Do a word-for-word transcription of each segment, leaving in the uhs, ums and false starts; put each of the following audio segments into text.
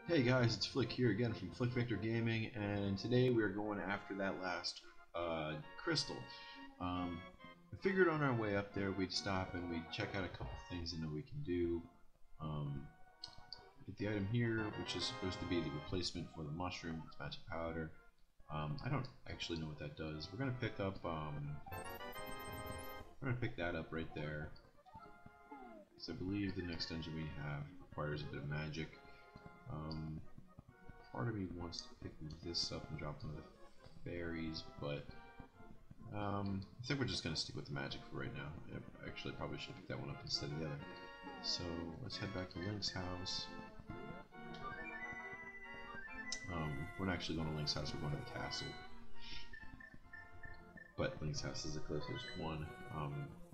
Hey guys, it's Flick here again from Flick Victor Gaming, and today we are going after that last uh, crystal. Um, I figured on our way up there we'd stop and we'd check out a couple things and that we can do. Um, get the item here, which is supposed to be the replacement for the mushroom, it's magic powder. Um, I don't actually know what that does. We're gonna pick up. Um, we're gonna pick that up right there, because I believe the next dungeon we have requires a bit of magic. Um, part of me wants to pick this up and drop one of the fairies, but um, I think we're just going to stick with the magic for right now. I actually probably should pick that one up instead of the other. So let's head back to Link's house. Um, we're not actually going to Link's house, we're going to the castle. But Link's house is the closest one. Um,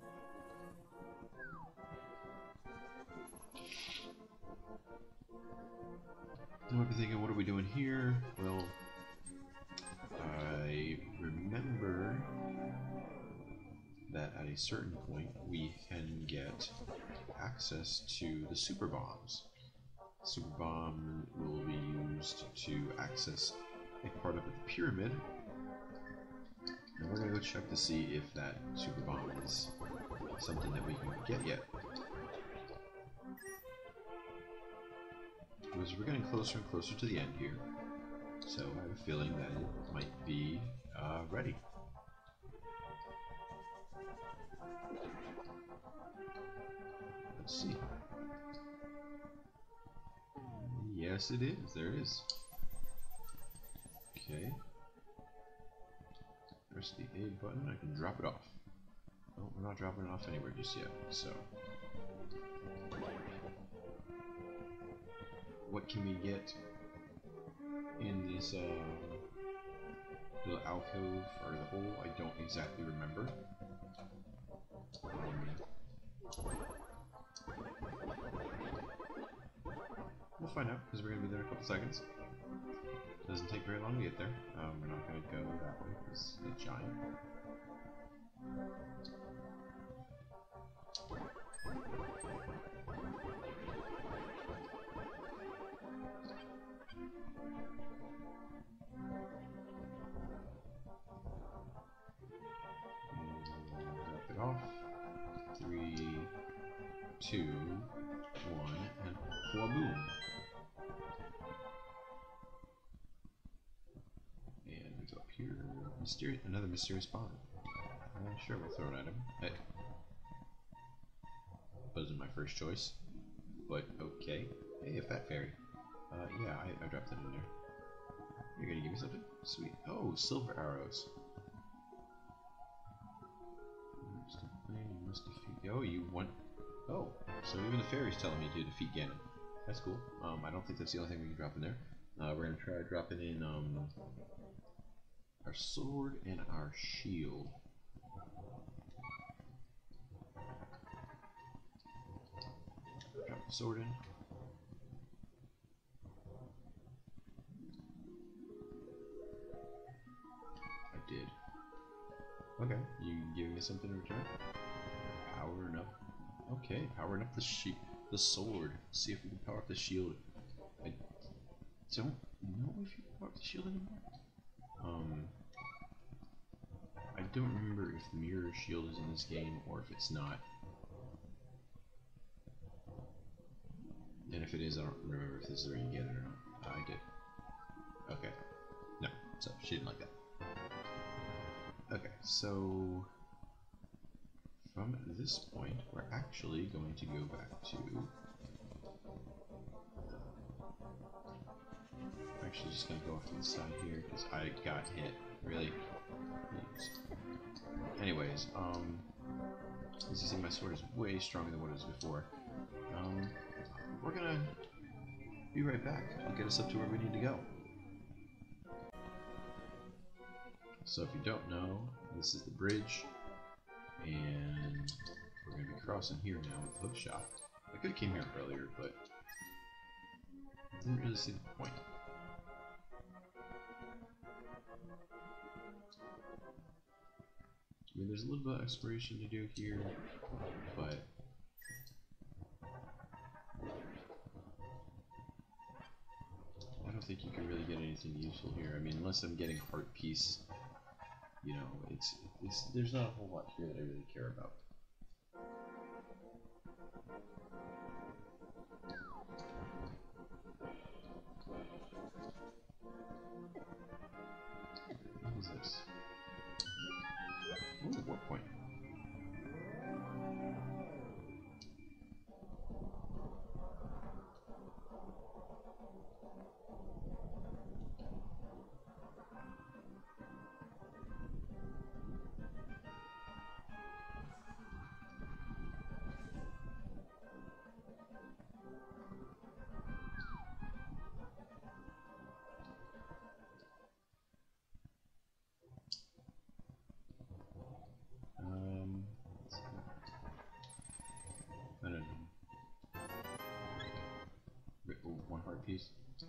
You might be thinking, what are we doing here? Well, I remember that at a certain point we can get access to the super bombs. The super bomb will be used to access a part of the pyramid, and we're going to go check to see if that super bomb is something that we can get yet. Because we're getting closer and closer to the end here, so I have a feeling that it might be uh, ready. Let's see. Yes, it is. There it is. Okay. Press the A button. I can drop it off. Oh, we're not dropping it off anywhere just yet. So, what can we get in this uh, little alcove or the hole? I don't exactly remember. Um, we'll find out because we're going to be there in a couple seconds. It doesn't take very long to get there. Um, we're not going to go that way because it's a giant. Drop it off. Three, two, one, and wha-boom. And we go up here. Mysterious, another mysterious bomb. Uh, sure, we'll throw it at him. Hey. Wasn't my first choice, but okay. Hey, a fat fairy. Uh, yeah, I, I dropped it in there. You're gonna give me something? Sweet. Oh, silver arrows. You must defeat. Oh, you want. Oh, so even the fairy's telling me to defeat Ganon. That's cool. Um, I don't think that's the only thing we can drop in there. Uh, we're gonna try dropping in um our sword and our shield. Drop the sword in. I did. Okay, you giving me something in return? Powering up. Okay, powering up the she the sword. Let's see if we can power up the shield. I don't know if you can power up the shield anymore. Um, I don't remember if the mirror shield is in this game or if it's not. And if it is, I don't remember if this is where you get it or not. I did. Okay. No, so she didn't like that. Okay, so from this point, we're actually going to go back to. I'm actually just going to go off to the side here because I got hit. Really? Please. Anyways, um, as you see, my sword is way stronger than what it was before. Um, we're gonna be right back. I'll get us up to where we need to go. So if you don't know, this is the bridge, and we're going to be crossing here now with the hook shot. I could have came here earlier, but I didn't really see the point. I mean, there's a little bit of exploration to do here, but think you can really get anything useful here. I mean, unless I'm getting heart piece, you know, it's it's there's not a whole lot here that I really care about. What is this? Ooh, war point. Um, I don't know. Ooh, one heart piece.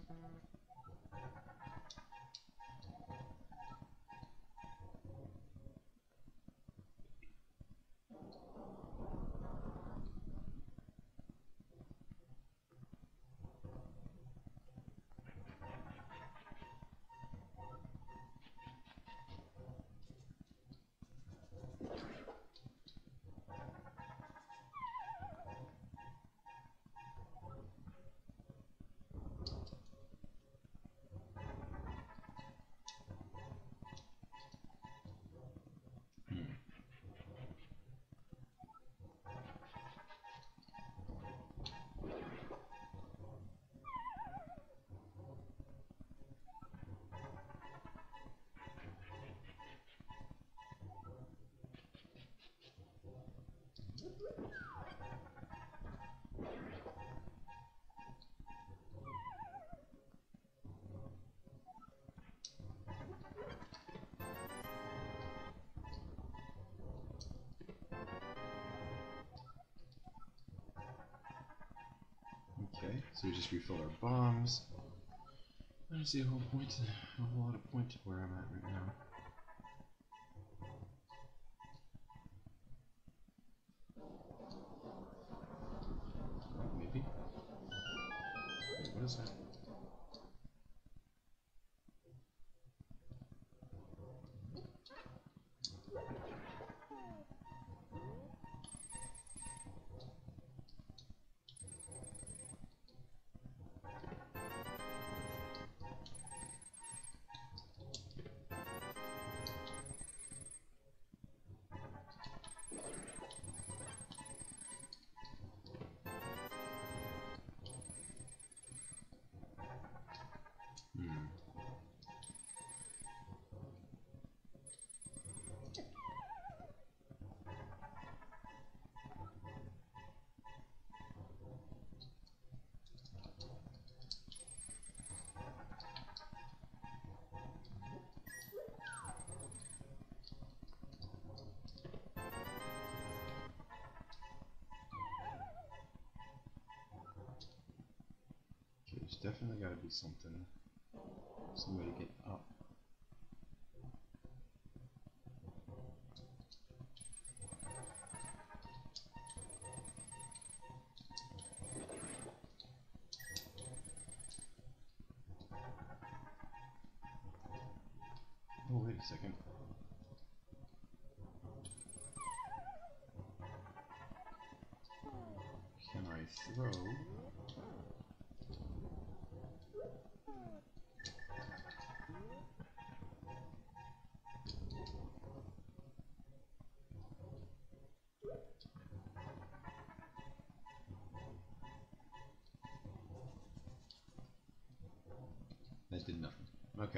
Okay, so we just refilled our bombs. I don't see a whole point, a whole lot of point to where I'm at right now. Oh, maybe. Wait, what is that? Hmm. Okay, there's definitely got to be something, some way to get up. Oh, wait a second. Can I throw? That did nothing. Okay.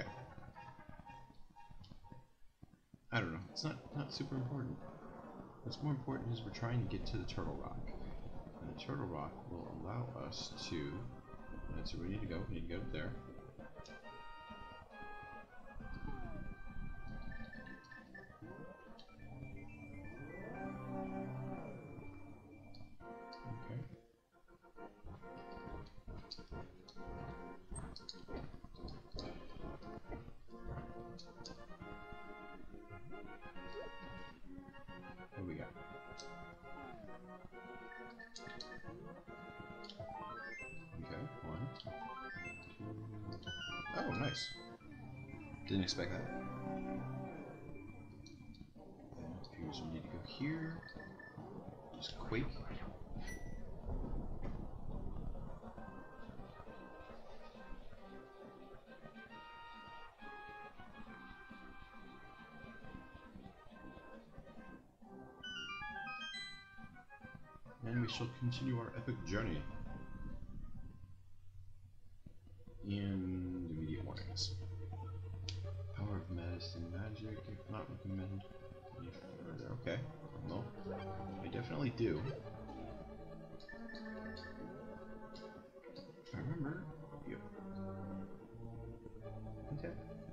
I don't know. It's not, not super important. What's more important is we're trying to get to the Turtle Rock. And the Turtle Rock will allow us to... That's where we need to go. We need to go there. Okay. What do we got? Okay, one, two, Oh, nice. Didn't expect that. And it appears we need to go here. Just quake. And we shall continue our epic journey. In the immediate warnings. Power of medicine magic, if not recommend any further. Okay. Well, I definitely do. If I remember. Yep. Okay.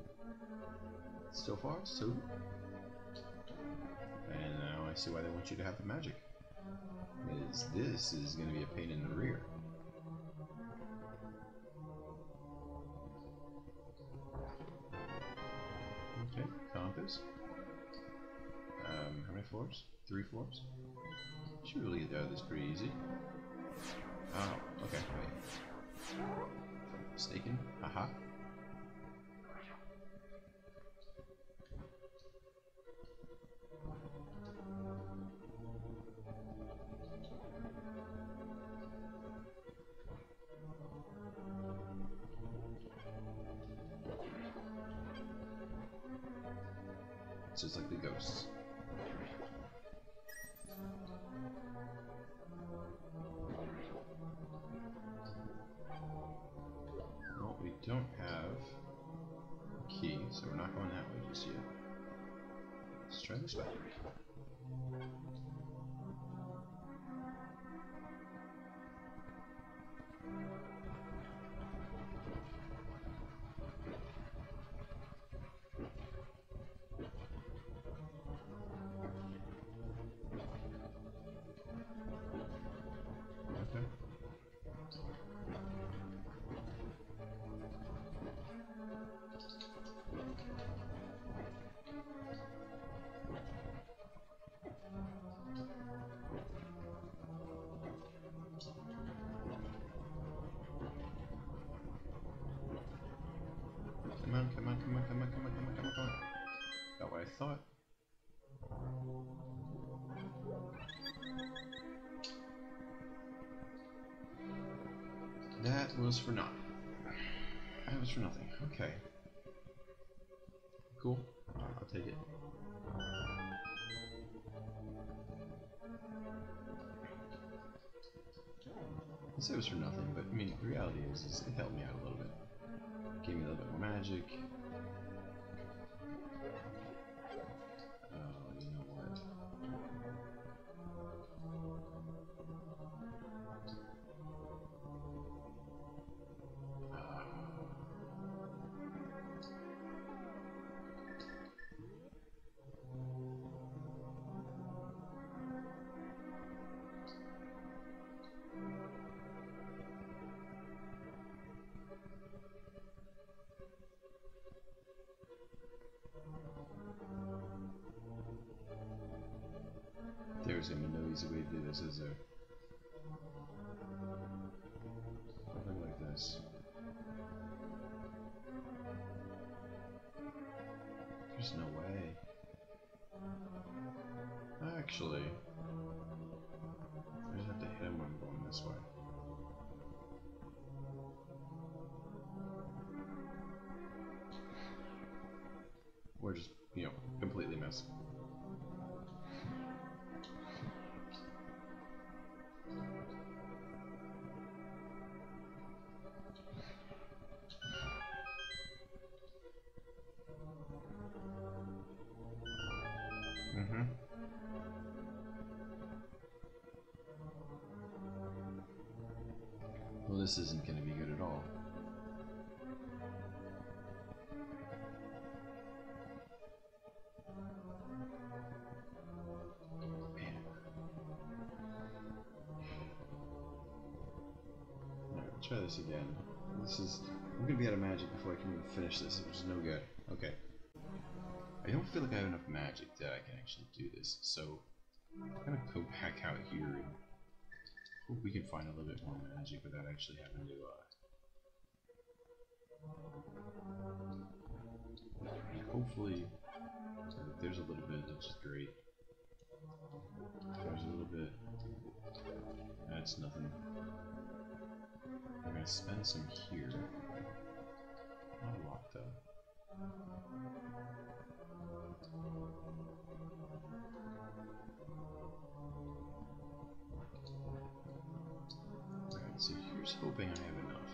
So far, so good. And now I see why they want you to have the magic. Because this is going to be a pain in the rear. Okay, compass. Um, how many floors? Three floors? Should really get out of this pretty easy. Oh, okay, wait. Mistaken. Haha. It's just like the ghosts. Well, we don't have a key, so we're not going that way just yet. Let's try this way. Okay. Come on, come on, come on, come on, come on, come on, come on, come on. Got what I thought. That was for nothing. That was for nothing. Okay. Cool. I'll take it. I say it was for nothing, but I mean, the reality is, is it helped me out a little bit. Gave me a little bit more magic. Oh, you know what? Uh, There's gonna be no easy way to do this, is there? Something like this. There's no way. Actually, I just have to hit him when I'm going this way. Or just, you know, completely miss. Mm-hmm. Well, this isn't going to be good at all. Man. Alright, we'll try this again. This is... I'm going to be out of magic before I can even finish this, which is no good. Okay. I don't feel like I have enough magic that I can actually do this, so I'm going to go back out here and hope we can find a little bit more magic without actually having to, uh... hopefully, there's a little bit, which is great. There's a little bit. That's nothing. We're gonna spend some here. Not a lot though. Alright, so here's hoping I have enough.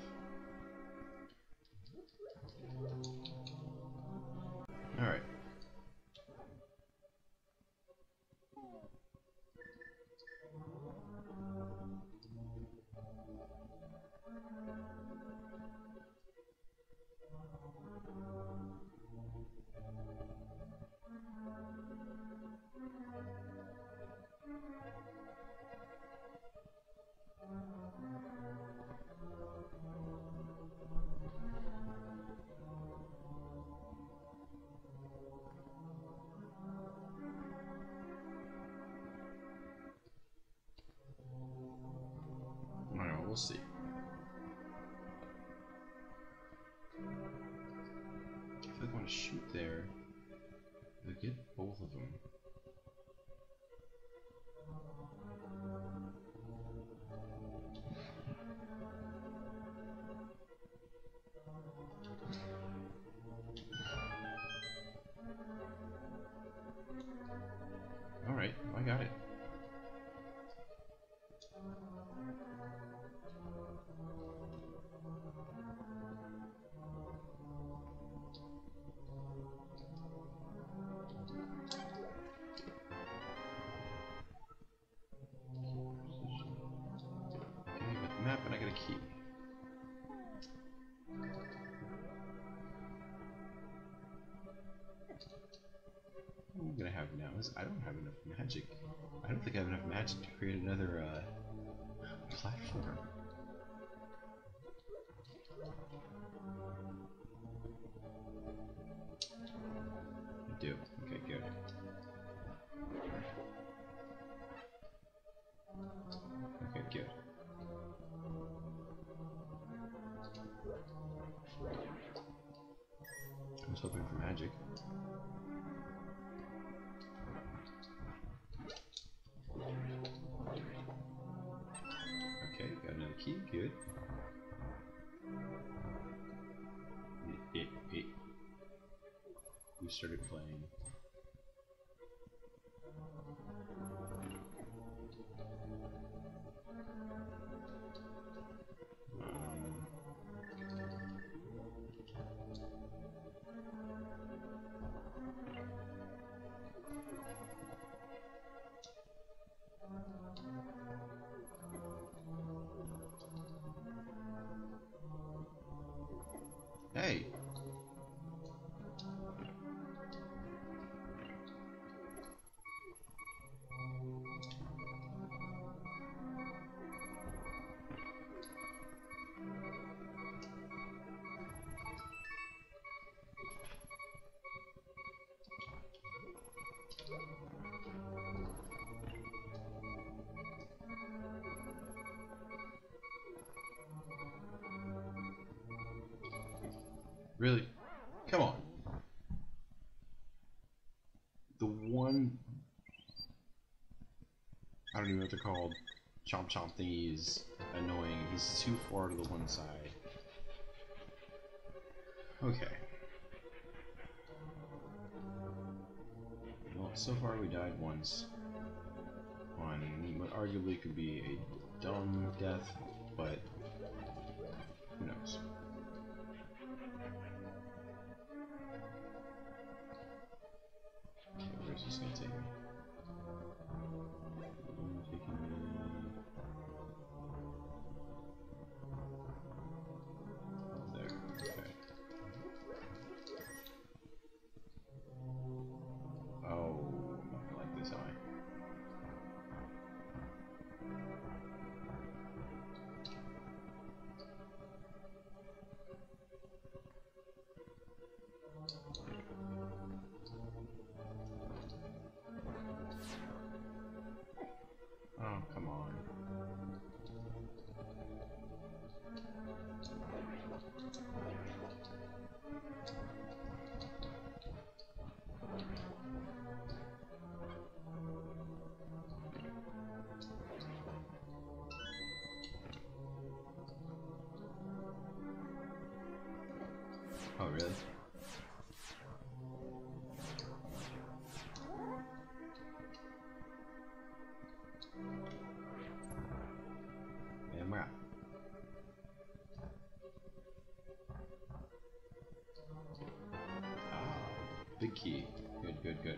Alright. Alright, we'll see. If I want to shoot there, I get both of them. Alright, I got it. Okay, I got the map and I got a key. What I'm gonna have now is I don't have enough magic. I don't think I have enough magic to create another uh, platform. I do. Okay, good. Okay, good. I was hoping for magic. Okay, got another key, good. It, it, it. We started playing. Hey! Really? Come on. The one... I don't even know what they're called. Chomp chomp thingy is annoying. He's too far to the one side. Okay. Well, so far we died once. On what arguably could be a dumb death, but who knows. Okay, where's this gonna take me? Taking me... there, okay. Oh, nothing like this eye. Oh, really? And we're out. Ah, big key. Good, good, good.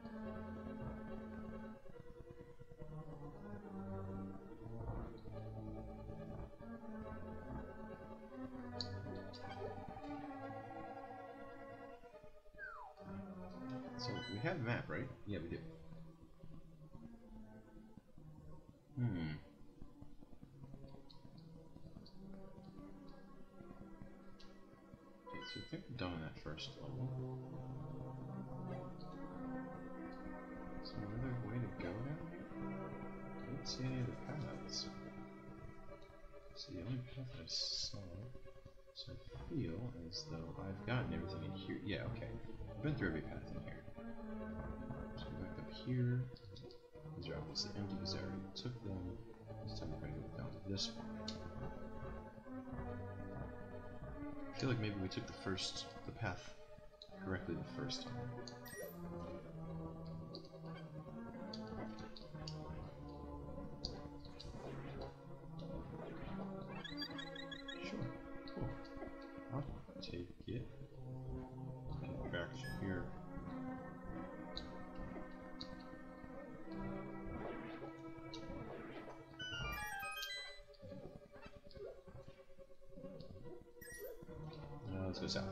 So we have a map, right? Yeah, we do. Hmm. Okay, so I think we're done on that first level. Is there another way to go down here? I didn't see any other paths. It's the only path I saw. So I feel as though I've gotten everything in here. Yeah, okay. I've been through every path in here. So go back up here. These are obviously empty because I already took them. This time we're going to go down this one. I feel like maybe we took the first, the path correctly the first time. Sure, cool. I'll take it. Get back here. Now let's go south.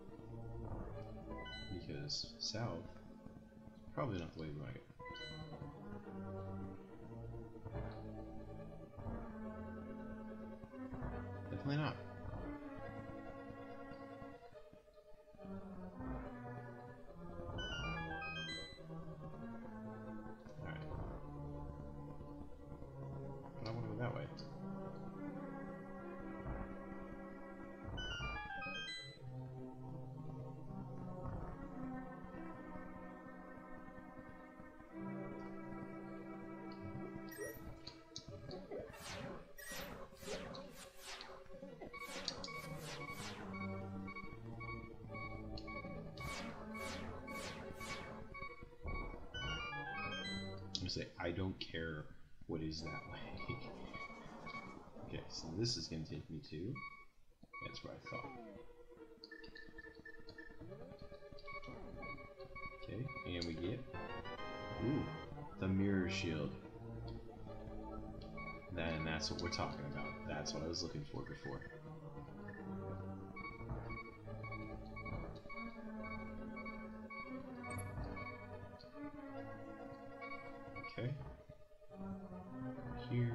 Because south is probably not the way we want to go. Definitely not. Alright. But I want to go that way. Say, I don't care what is that way. Okay, so this is going to take me to... That's where I thought. Okay, and we get... Ooh, the mirror shield. Then that's what we're talking about. That's what I was looking for before. Okay. Here.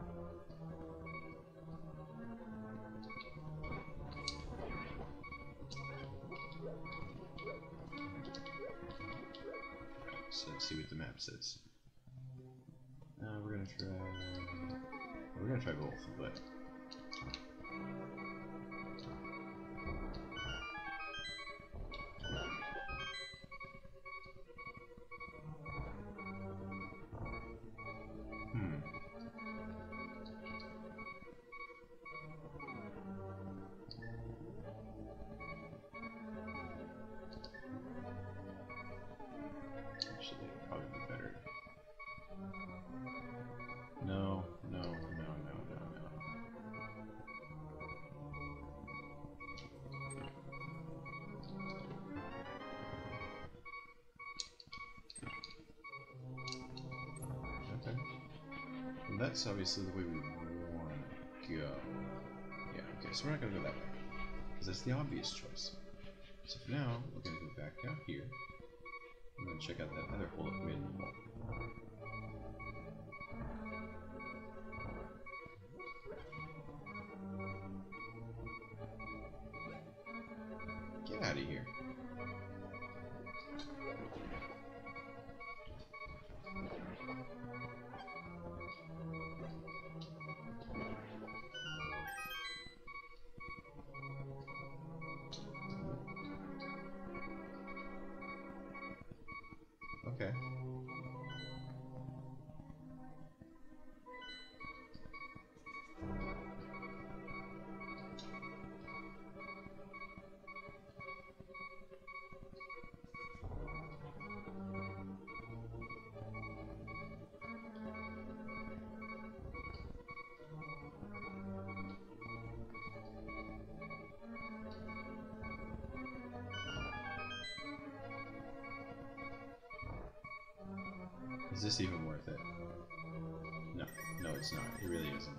So let's see what the map says. Uh, we're gonna try. We're gonna try both, but. Hmm. Actually, it'd probably be better. No, no, no, no, no, no. Okay. Well, that's obviously the way we want to go. Yeah, okay, so we're not going to go that way. Because that's the obvious choice. So for now, we're going to go back down here. I'm going to check out that other hole that we made in the wall. Get out of here. Okay. Is this even worth it? No, no it's not. It really isn't.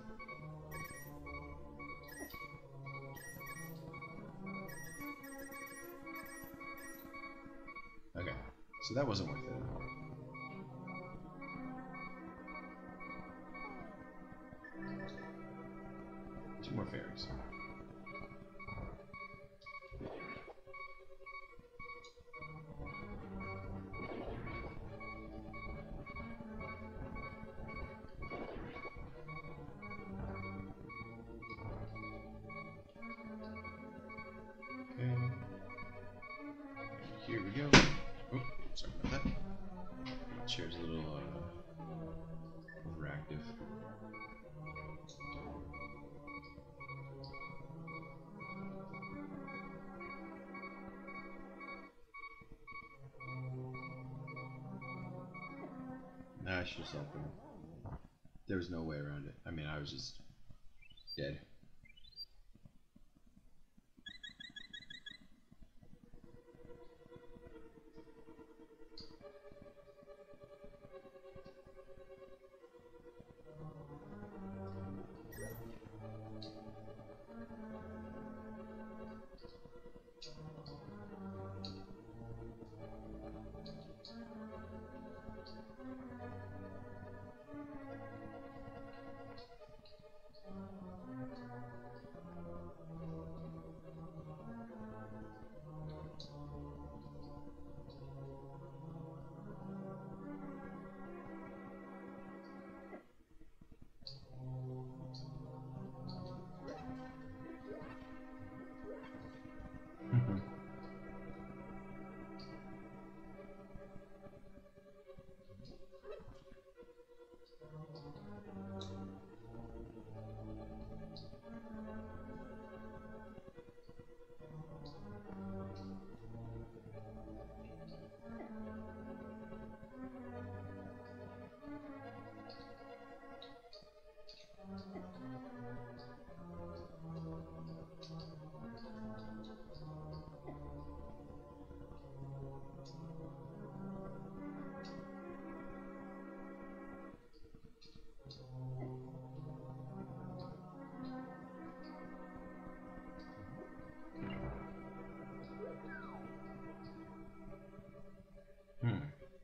Okay, so that wasn't worth it. Two more fairies. Okay. Here we go. Oh, sorry about that. Chair's a little uh, overactive. Nah, it's just open. There was no way around it. I mean, I was just dead. Hmm.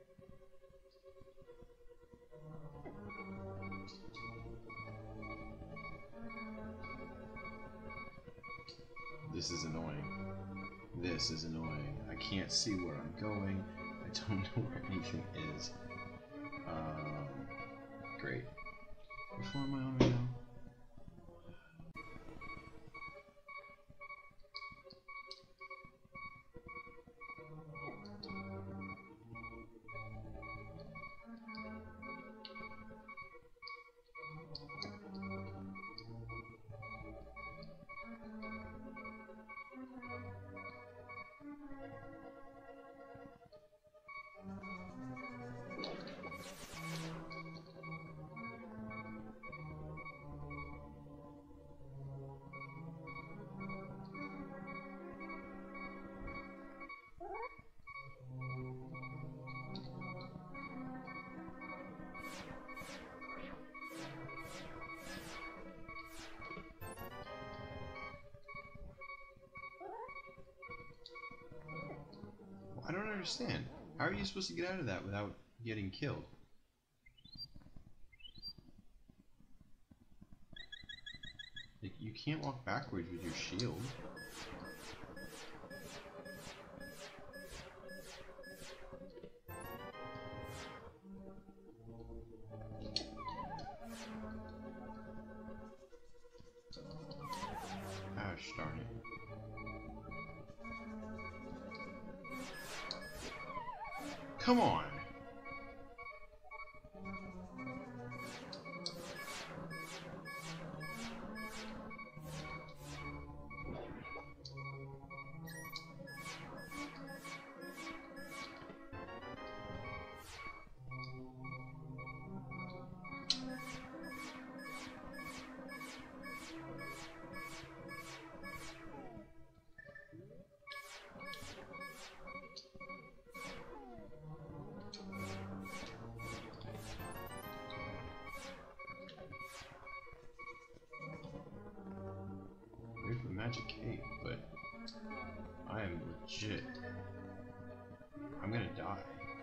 This is annoying. This is annoying. I can't see where I'm going. I don't know where anything is. Um, great. Which one am I on right now? I don't understand. How are you supposed to get out of that without getting killed? Like, you can't walk backwards with your shield. Gosh darn it. Come on! to cave, but I am legit. I'm gonna die.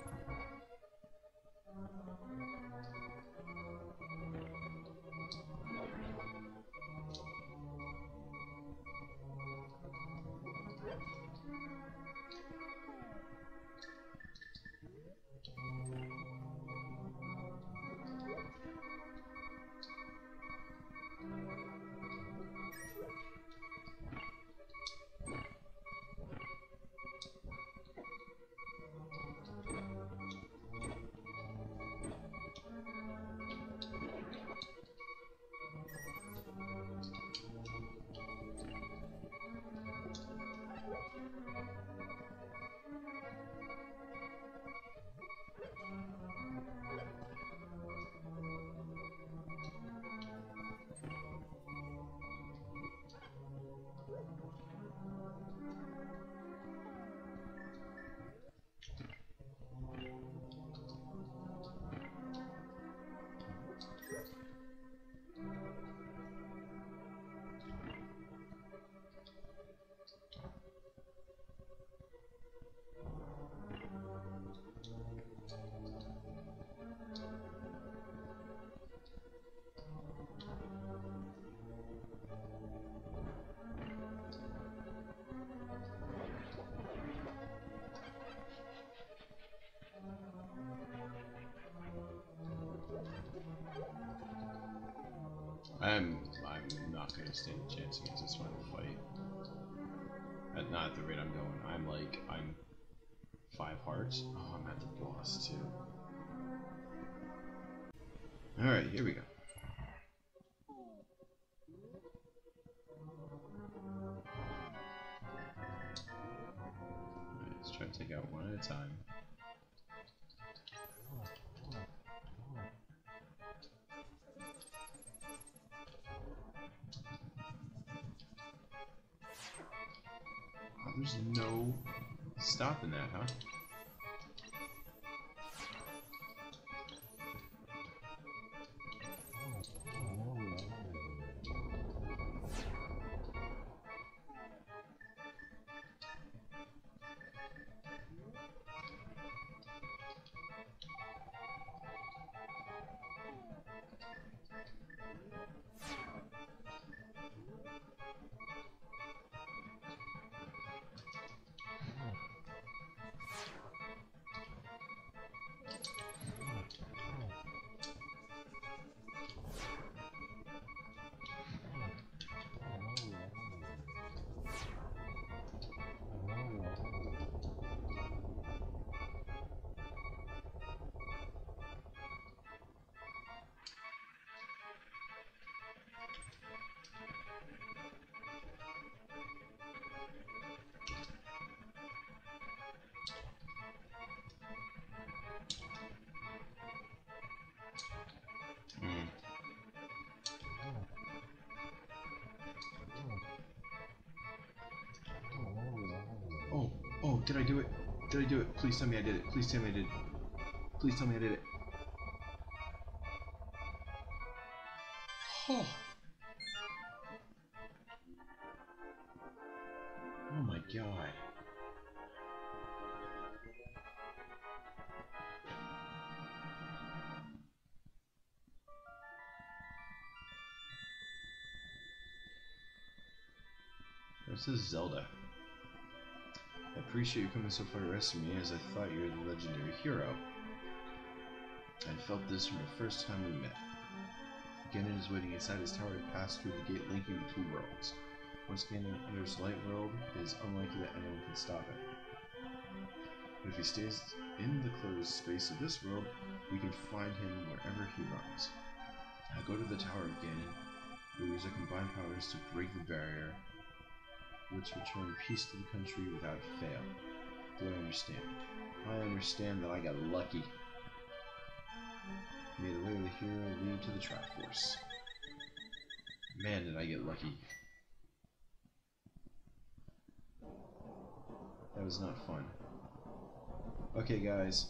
I'm I'm not gonna stand a chance against this final fight. At not at the rate I'm going. I'm like I'm five hearts. Oh, I'm at the boss too. All right, here we go. All right, let's try to take out one at a time. Oh, there's no stopping that, huh? Oh, oh, did I do it? Did I do it? Please tell me I did it. Please tell me I did it. Please tell me I did it. Oh. Oh my god. Princess Zelda. I appreciate you coming so far to rescue me, as I thought you were the legendary hero. I felt this from the first time we met. Ganon is waiting inside his tower to pass through the gate linking the two worlds. Once Ganon enters Light World, it is unlikely that anyone can stop it. But if he stays in the closed space of this world, we can find him wherever he runs. I go to the Tower of Ganon. We use our combined powers to break the barrier, which return peace to the country without fail. Do I understand? I understand that I got lucky. May the way of the hero lead to the Triforce. Man, did I get lucky. That was not fun. Okay, guys.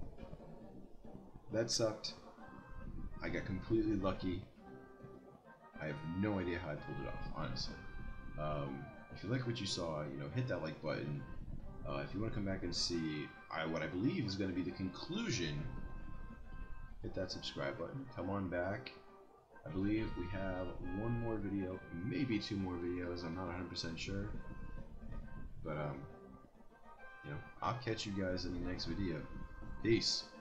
That sucked. I got completely lucky. I have no idea how I pulled it off, honestly. Um... if you like what you saw, you know, hit that like button. Uh, if you want to come back and see I, what I believe is going to be the conclusion, hit that subscribe button. Come on back. I believe we have one more video, maybe two more videos. I'm not one hundred percent sure. But, um, you know, I'll catch you guys in the next video. Peace.